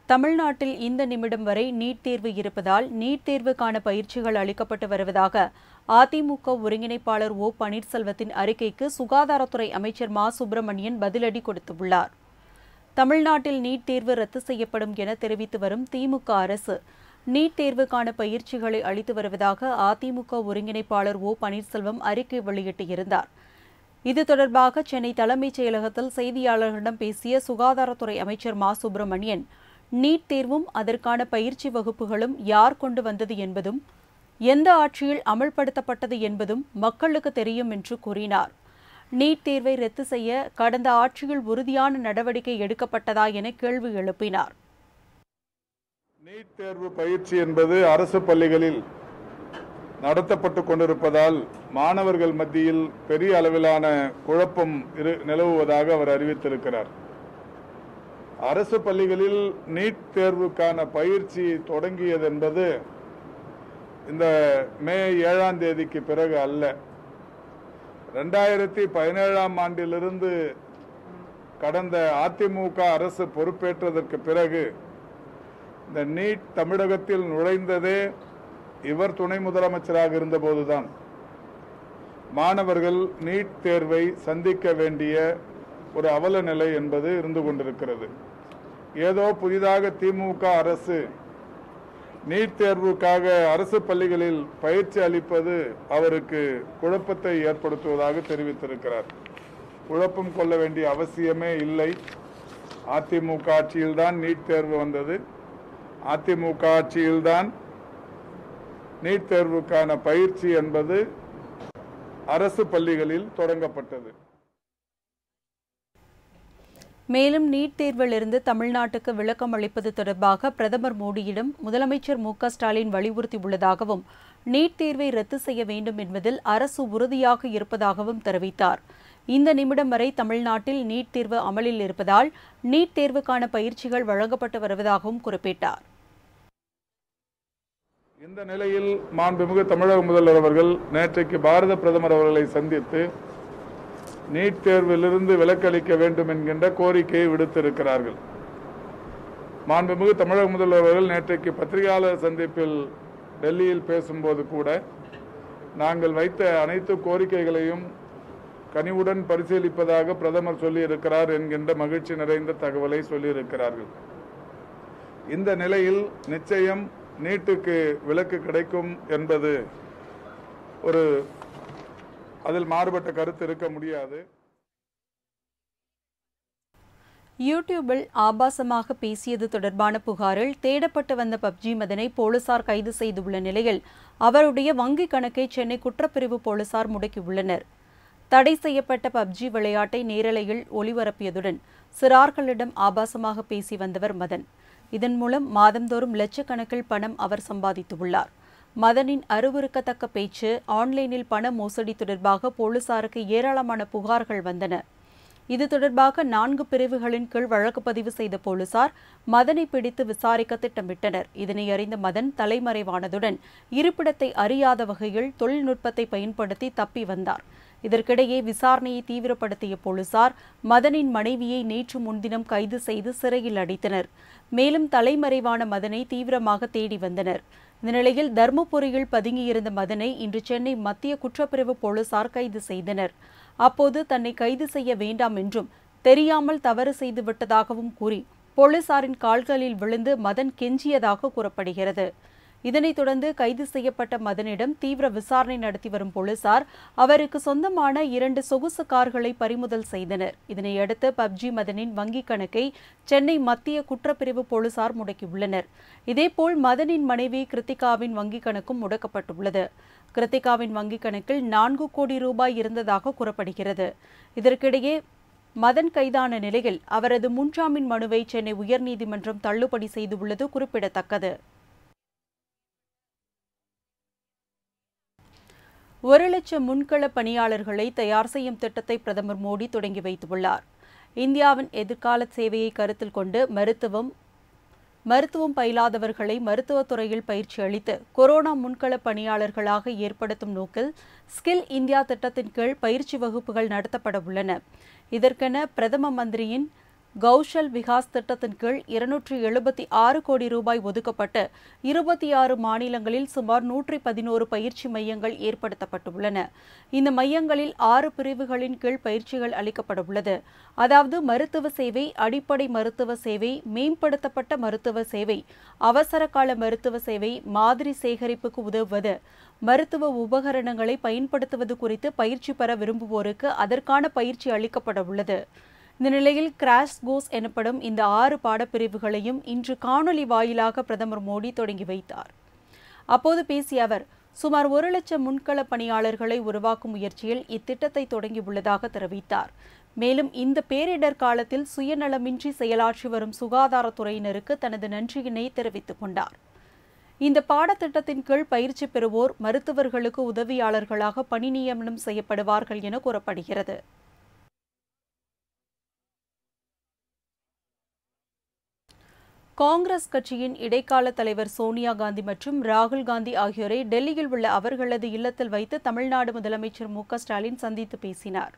தமிழ்நாட்டில் இந்த நிமிடம் வரை நீட் தேர்வு இருப்பதால் நீட் தேர்வுக்கான பயிற்சிகள் அளிக்கப்பட்டு வருவதாக அதிமுக ஒருங்கிணைப்பாளர் ஓ பன்னீர்செல்வத்தின் அறிக்கைக்கு சுகாதாரத்துறை அமைச்சர் மா சுப்பிரமணியன் பதிலடி கொடுத்துள்ளார். தமிழ்நாட்டில் நீட் தேர்வு ரத்து செய்யப்படும் என தெரிவித்து வரும் திமுக அரசு நீட் தேர்வுக்கான பயிற்சிகளை அளித்து வருவதாக அதிமுக ஒருங்கிணைப்பாளர் ஓ பன்னீர்செல்வம் அறிக்கை வெளியிட்டிருந்தார். இது தொடர்பாக சென்னை தலைமைச் செயலகத்தில் செய்தியாளர்களிடம் பேசிய சுகாதாரத்துறை அமைச்சர் மா சுப்பிரமணியன், நீட் தேர்வும் அதற்கான பயிற்சி வகுப்புகளும் யார் கொண்டு வந்தது என்பதும் எந்த ஆட்சியில் அமல்படுத்தப்பட்டது என்பதும் மக்களுக்கு தெரியும் என்று கூறினார். நீட் தேர்வை ரத்து செய்ய கடந்த ஆட்சியில் உறுதியான நடவடிக்கை எடுக்கப்பட்டதா என கேள்வி எழுப்பினார். நீட் தேர்வு பயிற்சி என்பது அரசு பள்ளிகளில் நடத்தப்பட்டு கொண்டிருப்பதால் மாணவர்கள் மத்தியில் பெரிய அளவிலான குழப்பம் நிலவுவதாக அவர் அறிவித்திருக்கிறார். அரசு பள்ளிகளில் நீட் தேர்வுக்கான பயிற்சி தொடங்கியது என்பது இந்த மே 7ஆம் தேதிக்கு பிறகு அல்ல. 2017ஆம் ஆண்டிலிருந்து கடந்த அதிமுக அரசு பொறுப்பேற்றதற்கு பிறகு இந்த நீட் தமிழகத்தில் நுழைந்ததே இவர் துணை முதலமைச்சராக இருந்தபோதுதான். மாணவர்கள் நீட் தேர்வை சந்திக்க வேண்டிய ஒரு அவல நிலை என்பது இருந்து கொண்டிருக்கிறது. ஏதோ புதிதாக திமுக அரசு நீட் தேர்வுக்காக அரசு பள்ளிகளில் பயிற்சி அளிப்பது அவருக்கு குழப்பத்தை ஏற்படுத்துவதாக தெரிவித்திருக்கிறார். குழப்பம் கொள்ள வேண்டிய அவசியமே இல்லை. அதிமுக ஆட்சியில்தான் நீட் தேர்வு வந்தது. அதிமுக ஆட்சியில்தான் நீட் தேர்வுக்கான பயிற்சி என்பது அரசு பள்ளிகளில் தொடங்கப்பட்டது. மேலும் நீட் தேர்விலிருந்து தமிழ்நாட்டுக்கு விளக்கம் அளிப்பது தொடர்பாக பிரதமர் மோடியிடம் முதலமைச்சர் மு.க.ஸ்டாலின் வலியுறுத்தியுள்ளதாகவும் நீட் தேர்வை ரத்து செய்ய வேண்டும் என்பதில் அரசு உறுதியாக இருப்பதாகவும் தெரிவித்தார். இந்த நிமிடம் வரை தமிழ்நாட்டில் நீட் தேர்வு அமலில் இருப்பதால் நீட் தேர்வுக்கான பயிற்சிகள் வழங்கப்பட்டு வருவதாகவும் குறிப்பிட்டார். இந்த நிலையில் மாண்புமிகு தமிழக முதல்வர் அவர்கள் நேற்றைக்கு பாரத பிரதமர் அவர்களை சந்தித்து நீட் தேர்விலிருந்து விலக்களிக்க வேண்டும் என்கின்ற கோரிக்கையை விடுத்திருக்கிறார்கள். மாண்புமிகு தமிழக முதல்வர் அவர்கள் நேற்றைக்கு பத்திரிகையாளர் சந்திப்பில் டெல்லியில் பேசும்போது கூட நாங்கள் வைத்த அனைத்து கோரிக்கைகளையும் கனிவுடன் பரிசீலிப்பதாக பிரதமர் சொல்லியிருக்கிறார் என்கின்ற மகிழ்ச்சி நிறைந்த தகவலை சொல்லியிருக்கிறார்கள். இந்த நிலையில் நிச்சயம் நீட்டுக்கு விலக்கு கிடைக்கும் என்பது அதில் மாறுபட்ட கருத்து இருக்க முடியாது. யூடியூபில் ஆபாசமாக பேசியது தொடர்பான புகாரில் தேடப்பட்டு வந்த பப்ஜி மதனை போலீசார் கைது செய்துள்ள நிலையில் அவருடைய வங்கிக் கணக்கை சென்னை குற்றப்பிரிவு போலீசார் முடக்கியுள்ளனர். தடை செய்யப்பட்ட பப்ஜி விளையாட்டை நேரலையில் ஒளிபரப்பியதுடன் சிறார்களிடம் ஆபாசமாக பேசி வந்தவர் மதன். இதன் மூலம் மாதந்தோறும் லட்சக்கணக்கில் பணம் அவர் சம்பாதித்துள்ளார். மதனின் அருவருக்கத்தக்க பேச்சு, ஆன்லைனில் பண மோசடி தொடர்பாக போலீசாருக்கு ஏராளமான புகார்கள் வந்தன. இது தொடர்பாக 4 பிரிவுகளின் கீழ் வழக்கு பதிவு செய்த போலீசார் மதனை பிடித்து விசாரிக்க திட்டமிட்டனர். இதனை அறிந்த மதன் தலைமறைவானதுடன் இருப்பிடத்தை அறியாத வகையில் தொழில்நுட்பத்தை பயன்படுத்தி தப்பி வந்தார். இதற்கிடையே விசாரணையை தீவிரப்படுத்திய போலீசார் மதனின் மனைவியை நேற்று முன்தினம் கைது செய்து சிறையில் அடைத்தனர். மேலும் தலைமறைவான மதனை தீவிரமாக தேடி வந்தனர். இந்த நிலையில் தர்மபுரியில் பதுங்கியிருந்த மதனை இன்று சென்னை மத்திய குற்றப்பிரிவு போலீசார் கைது செய்தனர். அப்போது தன்னை கைது செய்ய வேண்டாம் என்றும் தெரியாமல் தவறு செய்துவிட்டதாகவும் கூறி போலீசாரின் கால்களில் விழுந்து மதன் கெஞ்சியதாக கூறப்படுகிறது. இதனைத் தொடர்ந்து கைது செய்யப்பட்ட மதனிடம் தீவிர விசாரணை நடத்தி வரும் போலீசார் அவருக்கு சொந்தமான 2 சொகுசு கார்களை பறிமுதல் செய்தனர். இதனையடுத்து பப்ஜி மதனின் வங்கிக் கணக்கை சென்னை மத்திய குற்றப்பிரிவு போலீசார் முடக்கியுள்ளனர். இதேபோல் மதனின் மனைவி கிருத்திகாவின் வங்கிக் கணக்கும் முடக்கப்பட்டுள்ளது. கிருத்திகாவின் வங்கிக் கணக்கில் 4 கோடி ரூபாய் இருந்ததாக கூறப்படுகிறது. இதற்கிடையே மதன் கைதான நிலையில் அவரது முன்ஜாமீன் மனுவை சென்னை உயர்நீதிமன்றம் தள்ளுபடி செய்துள்ளது குறிப்பிடத்தக்கது. 1 லட்சம் முன்கள பணியாளர்களை தயார் செய்யும் திட்டத்தை பிரதமர் மோடி தொடங்கி வைத்துள்ளார். இந்தியாவின் எதிர்கால சேவையை கருத்தில் கொண்டு மருத்துவம் பயிலாதவர்களை மருத்துவத்துறையில் பயிற்சி அளித்து கொரோனா முன்கள பணியாளர்களாக ஏற்படுத்தும் நோக்கில் ஸ்கில் இந்தியா திட்டத்தின் கீழ் பயிற்சி வகுப்புகள் நடத்தப்பட உள்ளன. இதற்கென பிரதம மந்திரியின் கௌஷல் விகாஸ் திட்டத்தின் கீழ் 276 கோடி ரூபாய் ஒதுக்கப்பட்டு 26 மாநிலங்களில் சுமார் 111 பயிற்சி மையங்கள் ஏற்படுத்தப்பட்டுள்ளன. இந்த மையங்களில் 6 பிரிவுகளின் கீழ் பயிற்சிகள் அளிக்கப்பட உள்ளது. அதாவது மருத்துவ சேவை, அடிப்படை மருத்துவ சேவை, மேம்படுத்தப்பட்ட மருத்துவ சேவை, அவசர கால மருத்துவ சேவை, மாதிரி சேகரிப்புக்கு உதவுவது, மருத்துவ உபகரணங்களை பயன்படுத்துவது குறித்து பயிற்சி பெற விரும்புவோருக்கு அதற்கான பயிற்சி அளிக்கப்பட உள்ளது. இந்த நிலையில் கிராஷ் கோர்ஸ் எனப்படும் இந்த 6 பாடப்பிரிவுகளையும் இன்று காணொலி வாயிலாக பிரதமர் மோடி தொடங்கி வைத்தார். அப்போது பேசிய அவர், சுமார் 1 லட்சம் முன்கள பணியாளர்களை உருவாக்கும் முயற்சியில் இத்திட்டத்தை தொடங்கியுள்ளதாக தெரிவித்தார். மேலும் இந்த பேரிடர் காலத்தில் சுயநலமின்றி செயலாற்றி வரும் சுகாதாரத்துறையினருக்கு தனது நன்றியினை தெரிவித்துக் கொண்டார். இந்த பாடத்திட்டத்தின் கீழ் பயிற்சி பெறுவோர் மருத்துவர்களுக்கு உதவியாளர்களாக பணி நியமனம் செய்யப்படுவார்கள் என கூறப்படுகிறது. காங்கிரஸ் கட்சியின் இடைக்கால தலைவர் சோனியா காந்தி மற்றும் ராகுல் காந்தி ஆகியோரை டெல்லியில் உள்ள அவர்களது இல்லத்தில் வைத்து தமிழ்நாடு முதலமைச்சர் மு.க.ஸ்டாலின் சந்தித்து பேசினார்.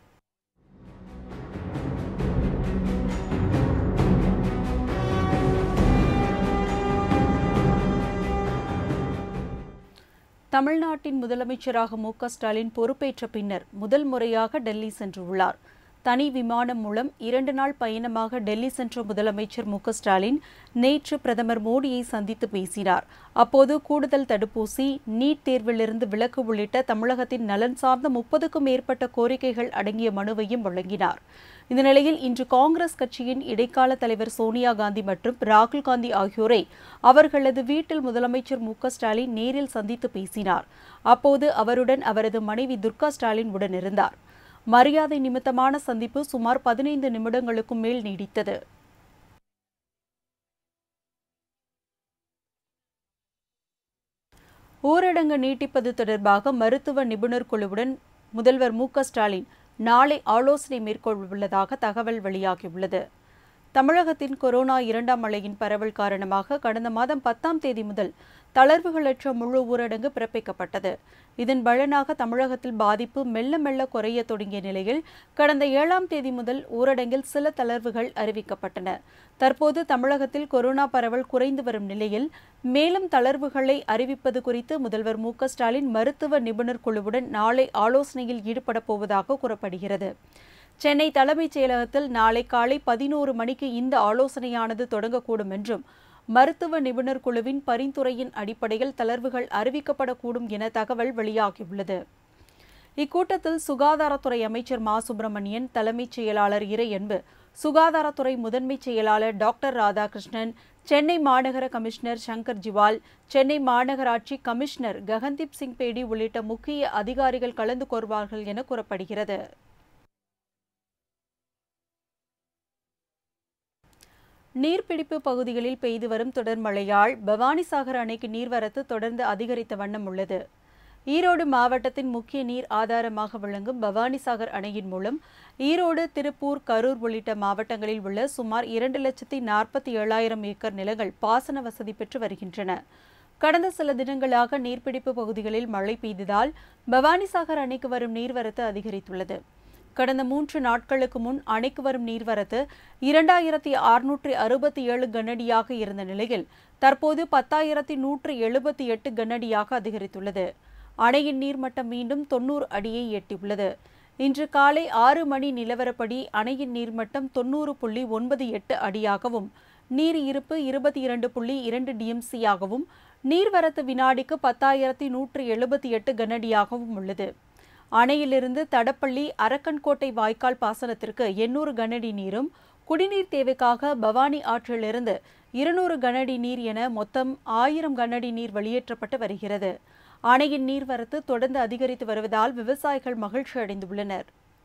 தமிழ்நாட்டின் முதலமைச்சராக மு.க.ஸ்டாலின் பொறுப்பேற்ற பின்னர் முதல் முறையாக டெல்லி சென்றுள்ளார். தனி விமானம் மூலம் 2 நாள் பயணமாக டெல்லி சென்ற முதலமைச்சர் மு.க.ஸ்டாலின் நேற்று பிரதமர் மோடியை சந்தித்து பேசினார். அப்போது கூடுதல் தடுப்பூசி, நீட் தேர்விலிருந்து விலக்கு உள்ளிட்ட தமிழகத்தின் நலன் சார்ந்த 30க்கும் மேற்பட்ட கோரிக்கைகள் அடங்கிய மனுவையும் வழங்கினார். இந்த நிலையில் இன்று காங்கிரஸ் கட்சியின் இடைக்கால தலைவர் சோனியா காந்தி மற்றும் ராகுல் காந்தி ஆகியோரை அவர்களது வீட்டில் முதலமைச்சர் மு.க.ஸ்டாலின் நேரில் சந்தித்து பேசினார். அப்போது அவருடன் அவரது மனைவி துர்கா ஸ்டாலின் உடனிருந்தார். மரியாதை நிமித்தமான சந்திப்பு சுமார் 15 நிமிடங்களுக்கும் மேல் நீடித்தது. ஊரடங்கு நீட்டிப்பது தொடர்பாக மருத்துவ நிபுணர் குழுவுடன் முதல்வர் மு.க.ஸ்டாலின் நாளை ஆலோசனை மேற்கொள்ளவுள்ளதாக தகவல் வெளியாகியுள்ளது. தமிழகத்தின் கொரோனா 2ஆம் அலையின் பரவல் காரணமாக கடந்த மாதம் 10ஆம் தேதி முதல் தளர்வுகளற்ற முழு ஊரடங்கு பிறப்பிக்கப்பட்டது. இதன் பலனாக தமிழகத்தில் பாதிப்பு மெல்ல மெல்ல குறைய தொடங்கிய நிலையில் கடந்த 7ஆம் தேதி முதல் ஊரடங்கில் சில தளர்வுகள் அறிவிக்கப்பட்டன. தற்போது தமிழகத்தில் கொரோனா பரவல் குறைந்து வரும் நிலையில் மேலும் தளர்வுகளை அறிவிப்பது குறித்து முதல்வர் மு.க.ஸ்டாலின் மருத்துவ நிபுணர் குழுவுடன் நாளை ஆலோசனையில் ஈடுபடப் போவதாக கூறப்படுகிறது. சென்னை தலைமைச் செயலகத்தில் நாளை காலை 11 மணிக்கு இந்த ஆலோசனையானது தொடங்கக்கூடும் என்றும் மருத்துவ நிபுணர் குழுவின் பரிந்துரையின் அடிப்படையில் தளர்வுகள் அறிவிக்கப்படக்கூடும் என தகவல் வெளியாகியுள்ளது. இக்கூட்டத்தில் சுகாதாரத்துறை அமைச்சர் மா. சுப்பிரமணியன், தலைமைச் செயலாளர் இறையன்பு, சுகாதாரத்துறை முதன்மைச் செயலாளர் டாக்டர் ராதாகிருஷ்ணன், சென்னை மாநகர கமிஷனர் சங்கர் ஜிவால், சென்னை மாநகராட்சி கமிஷனர் ககன்தீப் சிங் பேடி உள்ளிட்ட முக்கிய அதிகாரிகள் கலந்து கொள்வார்கள் என கூறப்படுகிறது. நீர்பிடிப்பு பகுதிகளில் பெய்து வரும் தொடர் மழையால் பவானிசாகர் அணைக்கு நீர்வரத்து தொடர்ந்து அதிகரித்த வண்ணம் உள்ளது. ஈரோடு மாவட்டத்தின் முக்கிய நீர் ஆதாரமாக விளங்கும் பவானிசாகர் அணையின் மூலம் ஈரோடு, திருப்பூர், கரூர் உள்ளிட்ட மாவட்டங்களில் உள்ள சுமார் 2,47,000 ஏக்கர் நிலங்கள் பாசன வசதி பெற்று வருகின்றன. கடந்த சில தினங்களாக நீர்பிடிப்பு பகுதிகளில் மழை பெய்ததால் பவானிசாகர் அணைக்கு வரும் நீர்வரத்து அதிகரித்துள்ளது. கடந்த 3 நாட்களுக்கு முன் அணைக்கு வரும் நீர்வரத்து 2,667 கனஅடியாக இருந்த நிலையில் தற்போது 10,178 கனஅடியாக அதிகரித்துள்ளது. அணையின் நீர்மட்டம் மீண்டும் 90 அடியை எட்டியுள்ளது. இன்று காலை 6 மணி நிலவரப்படி அணையின் நீர்மட்டம் 90.98 அடியாகவும், நீர் இருப்பு 22.2 டிஎம்சியாகவும், நீர்வரத்து வினாடிக்கு 10,178 கனஅடியாகவும் உள்ளது. அணையிலிருந்து தடப்பள்ளி, அரக்கன்கோட்டை வாய்க்கால் பாசனத்திற்கு 800 கனஅடி நீரும், குடிநீர் தேவைக்காக பவானி ஆற்றிலிருந்து 200 கனஅடி நீர் என மொத்தம் 1000 கனஅடி நீர் வெளியேற்றப்பட்டு வருகிறது. அணையின் நீர்வரத்து தொடர்ந்து அதிகரித்து வருவதால் விவசாயிகள் மகிழ்ச்சி அடைந்துள்ளனர்.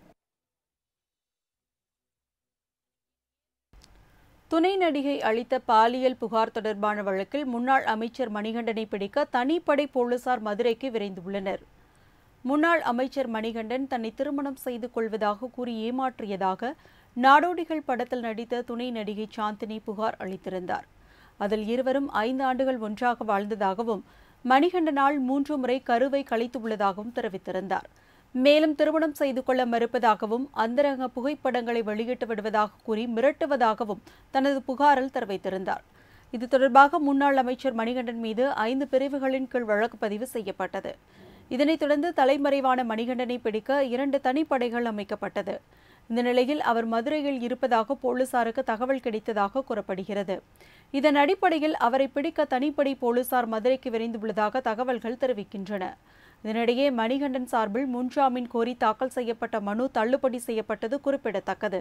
துணை நடிகை அளித்த பாலியல் புகார் தொடர்பான வழக்கில் முன்னாள் அமைச்சர் மணிகண்டனை பிடிக்க தனிப்படை போலீசார் மதுரைக்கு விரைந்துள்ளனர். முன்னாள் அமைச்சர் மணிகண்டன் தன்னை திருமணம் செய்து கொள்வதாக கூறி ஏமாற்றியதாக நாடோடிகள் படத்தில் நடித்த துணை நடிகை சாந்தினி புகார் அளித்திருந்தார். அதில் இருவரும் 5 ஆண்டுகள் ஒன்றாக வாழ்ந்ததாகவும் மணிகண்டனால் 3 முறை கருவை கலைத்துள்ளதாகவும் தெரிவித்திருந்தார். மேலும் திருமணம் செய்து கொள்ள மறுப்பதாகவும் அந்தரங்க புகைப்படங்களை வெளியிட்டு விடுவதாக கூறி மிரட்டுவதாகவும் தனது புகாரில் தெரிவித்திருந்தார். இது தொடர்பாக முன்னாள் அமைச்சர் மணிகண்டன் மீது 5 பிரிவுகளின் கீழ் வழக்கு பதிவு செய்யப்பட்டது. இதனைத் தொடர்ந்து தலைமறைவான மணிகண்டனை பிடிக்க 2 தனிப்படைகள் அமைக்கப்பட்டது. இந்த நிலையில் அவர் மதுரையில் இருப்பதாக போலீசாருக்கு தகவல் கிடைத்ததாக கூறப்படுகிறது. இதன் அடிப்படையில் அவரை பிடிக்க தனிப்படை போலீசார் மதுரைக்கு விரைந்துள்ளதாக தகவல்கள் தெரிவிக்கின்றன. இதனிடையே மணிகண்டன் சார்பில் முன்ஜாமீன் கோரி தாக்கல் செய்யப்பட்ட மனு தள்ளுபடி செய்யப்பட்டது குறிப்பிடத்தக்கது.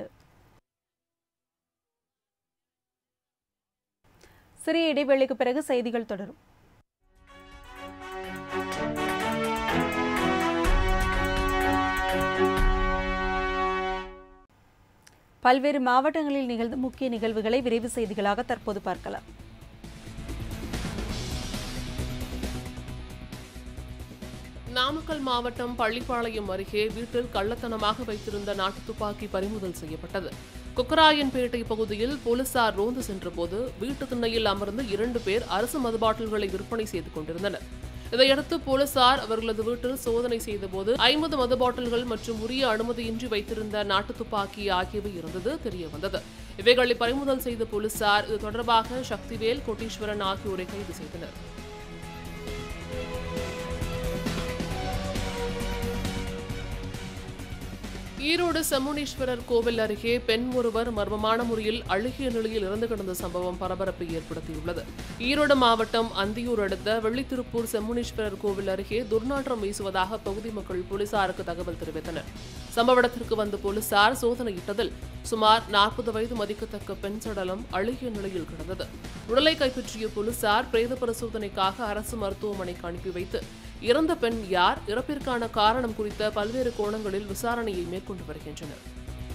சிறிய இடைவேளைக்கு பிறகு செய்திகள் தொடரும். பல்வேறு மாவட்டங்களில் நிகழ்ந்த முக்கிய நிகழ்வுகளை விரைவு செய்திகளாக தற்போது பார்க்கலாம். நாமக்கல் மாவட்டம் பள்ளிப்பாளையம் அருகே வீட்டில் கள்ளத்தனமாக வைத்திருந்த நாட்டு துப்பாக்கி பறிமுதல் செய்யப்பட்டது. குக்கராயன்பேட்டை பகுதியில் போலீசார் ரோந்து சென்றபோது வீட்டு திண்ணையில் அமர்ந்து 2 பேர் அரசு மது பாட்டில்களை விற்பனை செய்து கொண்டிருந்தனர். இதையடுத்து போலீசார் அவர்களது வீட்டில் சோதனை செய்தபோது 50 மது பாட்டில்கள் மற்றும் உரிய அனுமதியின்றி வைத்திருந்த நாட்டு துப்பாக்கி ஆகியவை இருந்தது தெரியவந்தது. இவைகளை பறிமுதல் செய்த போலீசார் இது தொடர்பாக சக்திவேல், கோட்டீஸ்வரன் ஆகியோரை கைது செய்தனர். ஈரோடு செம்முனீஸ்வரர் கோவில் அருகே பெண் ஒருவர் மர்மமான முறையில் அழுகிய நிலையில் இறந்து கிடந்த சம்பவம் பரபரப்பை ஏற்படுத்தியுள்ளது. ஈரோடு மாவட்டம் அந்தியூர் அடுத்த வெள்ளித்திருப்பூர் செம்முனீஸ்வரர் கோவில் அருகே துர்நாற்றம் வீசுவதாக பகுதி மக்கள் போலீசாருக்கு தகவல் தெரிவித்தனர். சம்பவ இடத்திற்கு வந்த போலீசார் சோதனையிட்டதில் சுமார் 40 வயது மதிக்கத்தக்க பெண் சடலம் அழுகிய நிலையில் கிடந்தது. உடலை கைப்பற்றிய போலீசார் பிரேத பரிசோதனைக்காக அரசு மருத்துவமனைக்கு அனுப்பி வைத்து இறந்த பெண் யார், இறப்பிற்கான காரணம் குறித்த பல்வேறு கோணங்களில் விசாரணையை மேற்கொண்டு வருகின்றனர்.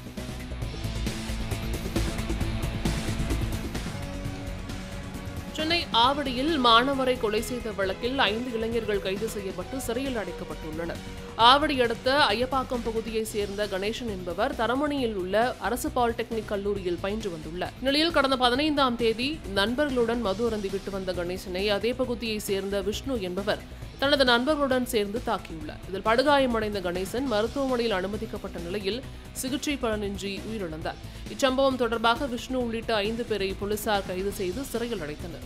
சென்னை ஆவடியில் மாணவரை கொலை செய்த வழக்கில் 5 இளைஞர்கள் கைது செய்யப்பட்டு சிறையில் அடைக்கப்பட்டுள்ளனர். ஆவடி அடுத்த ஐயப்பாக்கம் பகுதியைச் சேர்ந்த கணேசன் என்பவர் தரமணியில் உள்ள அரசு பாலிடெக்னிக் கல்லூரியில் பயின்று வந்துள்ளார். நிலையில் கடந்த 15ஆம் தேதி நண்பர்களுடன் மது அருந்திவிட்டு வந்த கணேசனை அதே பகுதியைச் சேர்ந்த விஷ்ணு என்பவர் தனது நண்பர்களுடன் சேர்ந்து தாக்கியுள்ளார். இதில் படுகாயமடைந்த கணேசன் மருத்துவமனையில் அனுமதிக்கப்பட்ட நிலையில் சிகிச்சை பலனின்றி உயிரிழந்தார். இச்சம்பவம் தொடர்பாக விஷ்ணு உள்ளிட்ட 5 பேரை போலீசார் கைது செய்து சிறையில் அடைத்தனர்.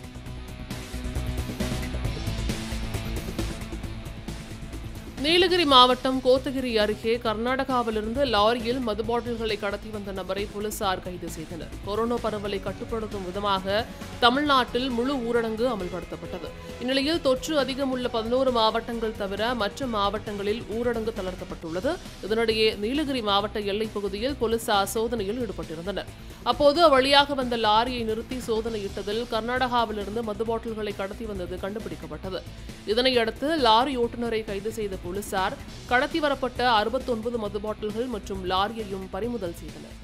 நீலகிரி மாவட்டம் கோத்தகிரி அருகே கர்நாடகாவிலிருந்து லாரியில் மது பாட்டில்களை கடத்தி வந்த நபரை போலீசார் கைது செய்தனர். கொரோனா பரவலை கட்டுப்படுத்தும் விதமாக தமிழ்நாட்டில் முழு ஊரடங்கு அமல்படுத்தப்பட்டது. இந்நிலையில் தொற்று அதிகம் உள்ள 11 மாவட்டங்கள் தவிர மற்ற மாவட்டங்களில் ஊரடங்கு தளர்த்தப்பட்டுள்ளது. இதனிடையே நீலகிரி மாவட்ட எல்லைப் பகுதியில் போலீசார் சோதனையில் ஈடுபட்டிருந்தனர். அப்போது அவ்வழியாக வந்த லாரியை நிறுத்தி சோதனையிட்டதில் கர்நாடகாவிலிருந்து மது பாட்டில்களை கடத்தி வந்தது கண்டுபிடிக்கப்பட்டது. இதனையடுத்து லாரி ஓட்டுநரை கைது செய்த போலீசார் கடத்தி வரப்பட்ட 69 மது பாட்டில்கள் மற்றும் லாரியையும் பறிமுதல் செய்தனர்.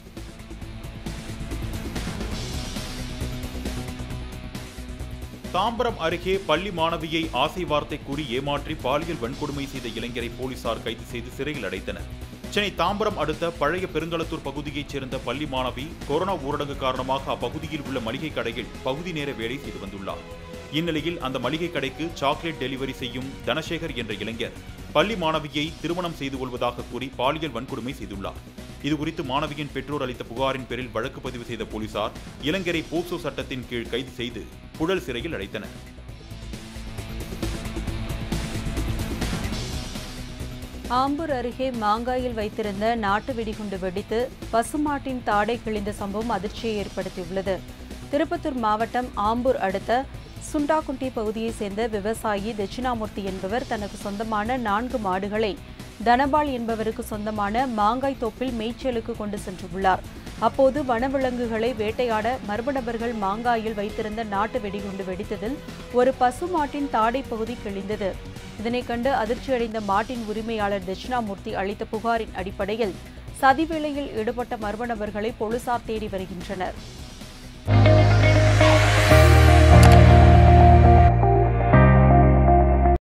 தாம்பரம் அருகே பள்ளி மாணவியை ஆசை வார்த்தை கூறி ஏமாற்றி பாலியல் வன்கொடுமை செய்த இளைஞரை போலீசார் கைது செய்து சிறையில் அடைத்தனர். சென்னை தாம்பரம் அடுத்த பழைய பெருங்களத்தூர் பகுதியைச் சேர்ந்த பள்ளி மாணவி கொரோனா ஊரடங்கு காரணமாக அப்பகுதியில் உள்ள மளிகை கடையில் பகுதி நேர வேலை செய்து வந்துள்ளார். இந்நிலையில் அந்த மளிகை கடைக்கு சாக்லேட் டெலிவரி செய்யும் தனசேகர் என்ற இளைஞர் பள்ளி மாணவியை திருமணம் செய்து கொள்வதாக கூறி பாலியல் வன்கொடுமை செய்துள்ளார். இதுகுறித்து மாணவியின் பெற்றோர் அளித்த புகாரின் பேரில் வழக்கு பதிவு செய்த போலீசார் இளைஞரை போக்சோ சட்டத்தின் கீழ் கைது செய்து புழல் சிறையில் அடைத்தனர். ஆம்பூர் அருகே மாங்காயில் வைத்திருந்த நாட்டு வெடிகுண்டு வெடித்து பசுமாட்டின் தாடை கிழிந்த சம்பவம் அதிர்ச்சியை ஏற்படுத்தியுள்ளது. திருப்பத்தூர் மாவட்டம் ஆம்பூர் அடுத்த சுண்டாக்குண்டி பகுதியைச் சேர்ந்த விவசாயி தட்சிணாமூர்த்தி என்பவர் தனக்கு சொந்தமான 4 மாடுகளை தனபால் என்பவருக்கு சொந்தமான மாங்காய் தோப்பில் மேய்ச்சலுக்கு கொண்டு சென்றுள்ளார். அப்போது வனவிலங்குகளை வேட்டையாட மர்ம நபர்கள் மாங்காயில் வைத்திருந்த நாட்டு வெடிகுண்டு வெடித்ததில் ஒரு பசுமாட்டின் தாடை பகுதி கிழிந்தது. இதனைக் கண்டு அதிர்ச்சியடைந்த மாட்டின் உரிமையாளர் தட்சிணாமூர்த்தி அளித்த புகாரின் அடிப்படையில் சதிவேளையில் ஈடுபட்ட மர்ம நபர்களை போலீசார் தேடி வருகின்றனர்.